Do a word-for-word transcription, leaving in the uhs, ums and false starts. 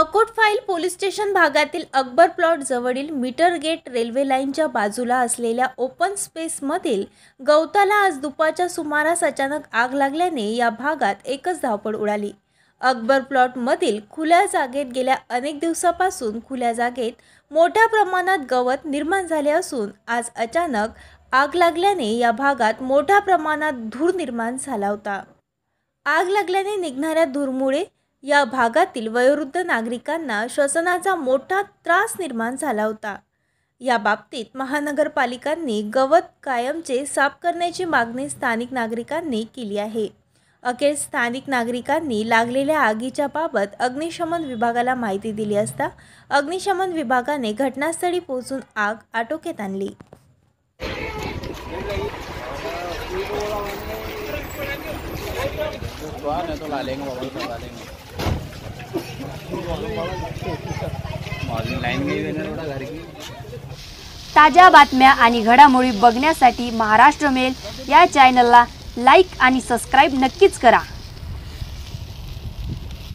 अकोटफाईल police station भागातील Akbar plot जवळील meter gate railway लाईनच्या बाजूला असलेल्या ओपन स्पेसमधील गवताला आज दुपारच्या सुमारास अचानक आग लागल्याने या भागात एकच धावपळ उडाली। अकबर प्लॉटमधील खुल्या जागेत गेल्या अनेक दिवसापासून खुल्या जागेत मोठ्या प्रमाणात गवत निर्माण झाले असून आज अचानक आग लागल्याने या भागात मोठ्या प्रमाणात धूर निर्माण झाला होता। आग लागल्याने निघणाऱ्या धूरमुळे या भागातील वयोवृद्ध नागरिकांना श्वसनाचा मोठा त्रास निर्माण झाला होता। या बाबतीत महानगरपालिकांनी गवत कायमचे साफ करण्याची मागणी स्थानिक नागरिकांनी केली आहे। अखेर स्थानिक नागरिकांनी लागलेल्या आगीच्या बाबत अग्निशमन विभागाला माहिती दिली असता अग्निशमन विभागाने घटनास्थळी पोहोचून आग आटोक्यात आणली। ताज्या बातम्या आणि घडामोडी बघण्यासाठी महाराष्ट्र मेल या चॅनलला लाईक आणि सबस्क्राईब नक्कीच करा।